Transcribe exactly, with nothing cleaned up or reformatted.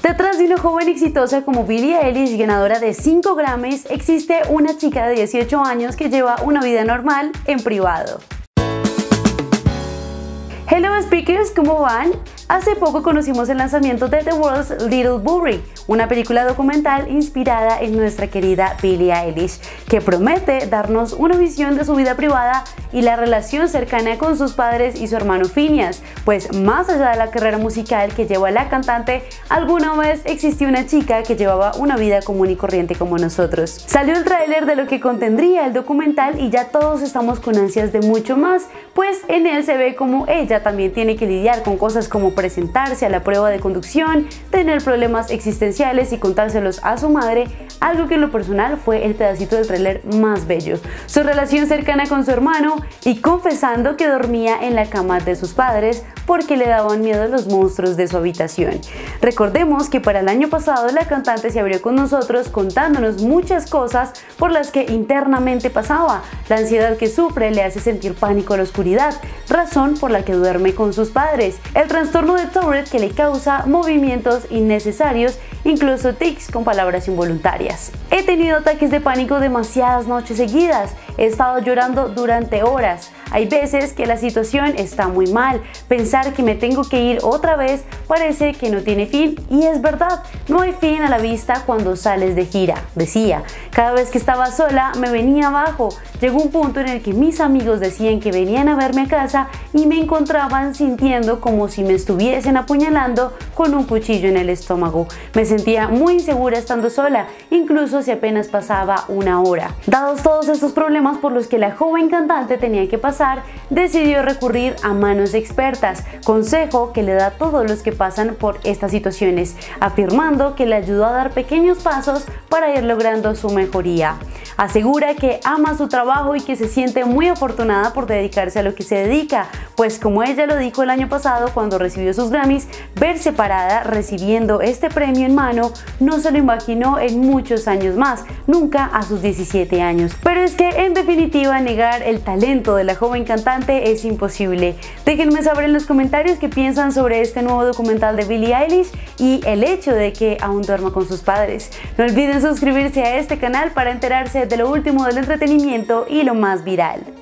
Detrás de una joven exitosa como Billie Eilish, ganadora de cinco Grammys, existe una chica de dieciocho años que lleva una vida normal en privado. Hello Speakers, ¿cómo van? Hace poco conocimos el lanzamiento de The World's Little Burry, una película documental inspirada en nuestra querida Billie Eilish, que promete darnos una visión de su vida privada y la relación cercana con sus padres y su hermano Phineas, pues más allá de la carrera musical que lleva la cantante, alguna vez existió una chica que llevaba una vida común y corriente como nosotros. Salió el tráiler de lo que contendría el documental y ya todos estamos con ansias de mucho más, pues en él se ve como ella también tiene que lidiar con cosas como presentarse a la prueba de conducción, tener problemas existenciales y contárselos a su madre, algo que en lo personal fue el pedacito del tráiler más bello. Su relación cercana con su hermano y confesando que dormía en la cama de sus padres porque le daban miedo los monstruos de su habitación. Recordemos que para el año pasado la cantante se abrió con nosotros contándonos muchas cosas por las que internamente pasaba. La ansiedad que sufre le hace sentir pánico a la oscuridad, razón por la que duerme con sus padres, el trastorno de Tourette que le causa movimientos innecesarios, incluso tics con palabras involuntarias. He tenido ataques de pánico demasiadas noches seguidas, he estado llorando durante horas, hay veces que la situación está muy mal, pensar que me tengo que ir otra vez parece que no tiene fin y es verdad, no hay fin a la vista cuando sales de gira, decía. Cada vez que estaba sola me venía abajo, llegó un punto en el que mis amigos decían que venían a verme a casa y me encontraban sintiendo como si me estuviesen apuñalando con un cuchillo en el estómago. Me sentía muy insegura estando sola, incluso si apenas pasaba una hora. Dados todos estos problemas por los que la joven cantante tenía que pasar, decidió recurrir a manos expertas, consejo que le da a todos los que pasan por estas situaciones, afirmando que le ayudó a dar pequeños pasos para ir logrando su mejoría. Asegura que ama su trabajo y que se siente muy afortunada por dedicarse a lo que se dedica, pues como ella lo dijo el año pasado cuando recibió sus Grammys, verse parada recibiendo este premio en mano no se lo imaginó en muchos años más, nunca a sus diecisiete años. Pero es que en definitiva negar el talento de la joven cantante es imposible. Déjenme saber en los comentarios qué piensan sobre este nuevo documental de Billie Eilish y el hecho de que aún duerma con sus padres. No olviden suscribirse a este canal para enterarse de lo último del entretenimiento y lo más viral.